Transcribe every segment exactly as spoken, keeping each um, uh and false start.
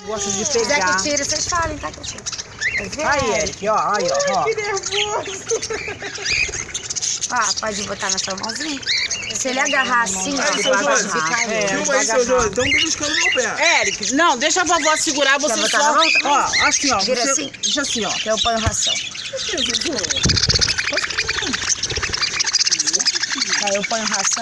Gosto de Se quiser pegar. que tire, vocês falem, tá? Que eu tiro. Aí, Eric, ó, aí, ó, ó. Que nervoso. Ó, pode botar na sua mãozinha. Se ele agarrar assim, ó, Aí, você seu vai Jorge, agarrar. É, filma aí, seu Jorge. Estão beliscando meu pé. Eric, não, deixa a vovó segurar, você botar só... na mão também? Ó, assim, ó. Vira você, assim? Deixa assim, ó. Que eu ponho ração. Aí eu ponho ração.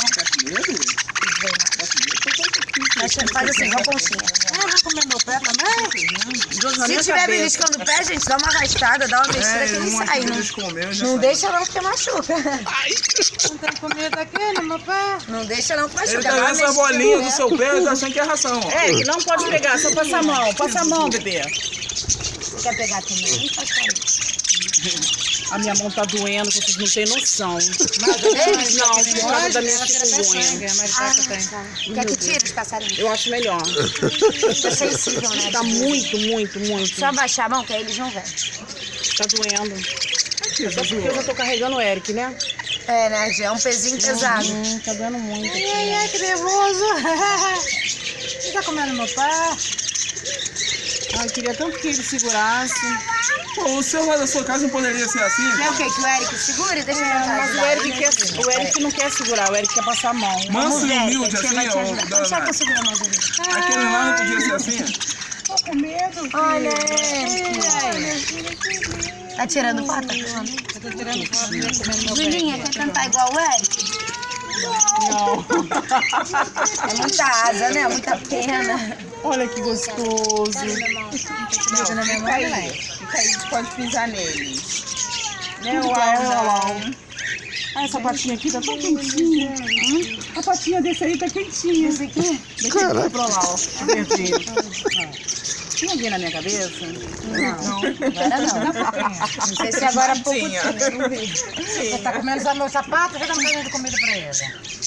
Mas faz assim, com a pontinha. Ah, vai comer meu pé também? Se tiver beliscando o pé, gente, dá uma arrastada, dá uma mexida É, que ele uma sai. que Não, eles comeram, já não sai. deixa não, porque machuca. Não tem comida aqui no meu pé? Não deixa não, que machuca. Ele Dá tá uma vendo essa mexida bolinha no do pé. seu pé e tá achando que é ração, ó. Eric, não pode pegar, só passa a mão. Passa a mão, bebê. Você quer pegar também? Faz carinho. A minha mão tá doendo, vocês não têm noção. Eles Não, por causa da minha chikungunya. Ah, tá. Quer que tire os passarinhos? Eu acho melhor. Fica sensível, né? Tá muito, muito, muito. Só baixar a mão que aí eles não vêm. Tá doendo. Só porque eu já tô carregando o Eric, né? É, né? Já é um pezinho pesado. Hum, tá doendo muito aqui. Ai, ai, que nervoso. Você tá comendo meu pé? Ai, queria tanto que ele segurasse. Pô, o seu lá da sua casa não poderia ser assim? Quer o quê? Que o Eric segure? Deixa eu tentar Mas o ajudar Eric, ele. quer, o Eric não quer segurar, o Eric quer passar a mão. Manso e Vamos ver, humilde a tia assim, vai te ó. ajudar. da- Deixa da- eu segurar mais um pouquinho. Aquele lá não podia ser assim? Tô com medo, filho. Olha, Eric. Tá tirando foto? Eu tô tirando foto dele comendo meu pé. Julinha, quer tentar igual o Eric? Não. É muita asa, né? Muita pena. Olha que gostoso. Fica na minha mão, né? Fica aí, pode pisar nele. Né, Tudo uau, pra ela, uau. uau. Ah, essa patinha aqui tá tão quentinha. Hum? A patinha desse aí tá quentinha. Esse aqui? Deixa eu ir pra lá, ó. Verdinho. Tinha alguém na minha cabeça? Não, agora não. Não sei se agora há pouco Tinha. tempo. Não vi. Você tá comendo só meu sapato? Você tá fazendo comida pra ele?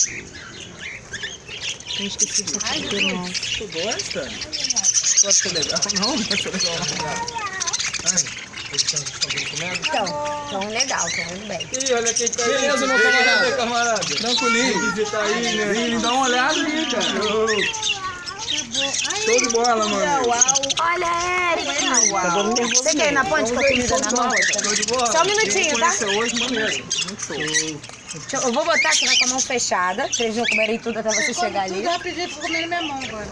Eu esqueci de sapato, não. Tu gosta? Gosta legal? Não, não acha legal não. Ai, eles estão comendo? Então, tão legal, tão indo bem. Ih, olha quem tá aí. Beleza, meu camarada. camarada. Tranquilinho. Visitar aí, né? Vem, dá uma olhada aí, cara. Show de bola, mano. Olha, Eric. Tá dando nervoso. Você quer ir na ponte com a comida na mão? Show de bola. Só um minutinho, tá? Esse hoje, maneiro. Muito show. Deixa eu- Eu vou botar aqui com a mão fechada, pra eles não comerem tudo até você chegar ali. Tudo rapidinho, fica comendo minha mão agora.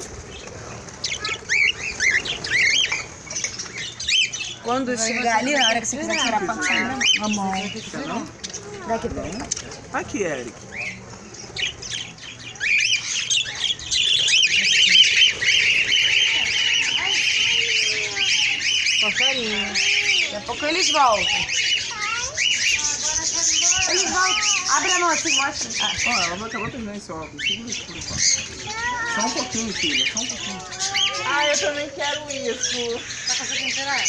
Quando chegar ali, na hora que você quiser tirar foto, você tira A mão. daqui pra mim. Aqui, Eric. Passarinho. Daqui a pouco eles voltam. Eles voltam. Abre a mão assim, mostra. Ah, Ó, ela vai acabar terminando esse óculos. Segura isso por enquanto. Só um pouquinho, filha. Só um pouquinho. Ah, eu também quero isso. Tá conseguindo tirar?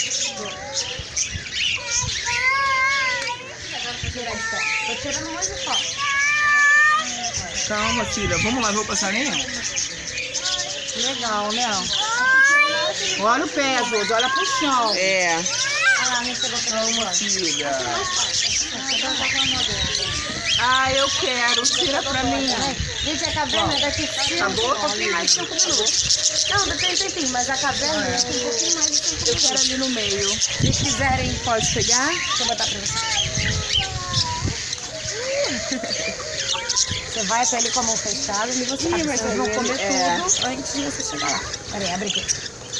tirar de pé. Tô tirando um monte de foto. Calma, filha. Vamos lá ver o passarinho? Legal, né? Olha o pé, Josi, olha pro chão. É. Ah, não chegou pra uma Filha. Ah, eu quero. Tira pra mim. Gente, a caverna é daqui Acabou? um pouquinho mais de cinco minutos. Não, depende do tempinho, mas a caverna é daqui um pouquinho mais de cinco Eu minutos. quero ali no meio. Se vocês quiserem, Pode pegar? deixa eu botar pra você. Você vai até ali com a mão fechada e você abre. mas Vocês vão ele- comer é. tudo antes de você chegar lá. Peraí, abre aqui.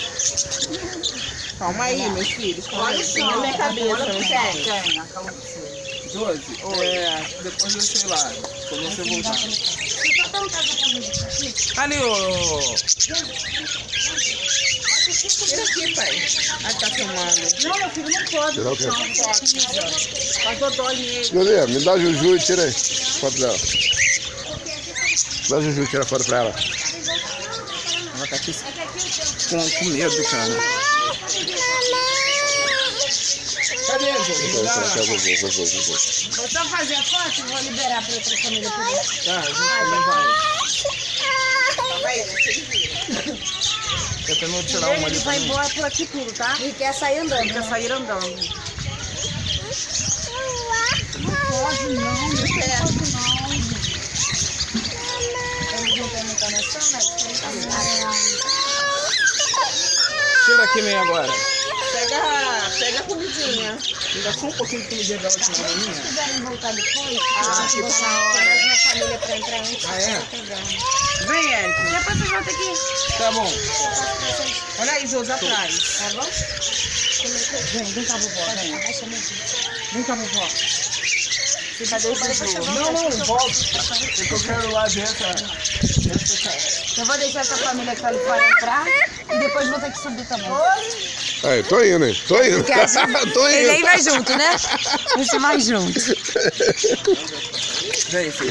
Calma aí, meus filhos. Calma aí. Tem na minha cabeça, não tem? Tem, aquela de cima. Josi, é, depois eu sei lá. Quando você voltar. Você só perguntar pra família aqui. Ali, ô. Tira aqui, pai. Ah, tá filmando. Não, meu filho, não pode. Tirar o quê? Não pode. Faz dodó nele. Julia, me dá a Juju e tira aí. Foto dela. Dá a Juju e tira a foto pra ela. Ela tá aqui com, com medo, cara. Cadê, Josi? Então, então, então, vou, vou, vou, vou, vou. Vou só fazer a foto e vou liberar pra outra família por isso. Tá, a gente também vai. Calma aí, deixa ele vir. Tentando tirar uma ali Ele vai pra mim. embora por aqui tudo, tá? E quer sair andando, Quer né? sair andando. Eles não têm muita noção, né? Eles têm que Tira aqui meio agora. Pega, pega a comidinha. Ainda só um pouquinho de comidinha da última maninha. Se quiserem voltar depois, Ah, se que você tá na hora. traz uma família pra entrar antes, Ah, é? não tem problema. Vem, Eric. Depois você volta aqui. Tá bom. Olha aí, Josi, atrás. Tá bom? Vem, vem cá, vovó, vem. Abaixa mesmo. Vem cá, vovó. Cadê esse jogo? Não, não, volta. Porque eu quero lá ver essa... Eu vou deixar essa família que tá ali fora entrar e depois vou ter que subir também. Aí, tô indo, hein? Tô indo. Porque assim, Tô ele aí indo. vai junto, né? Você vai junto. Vem, filho.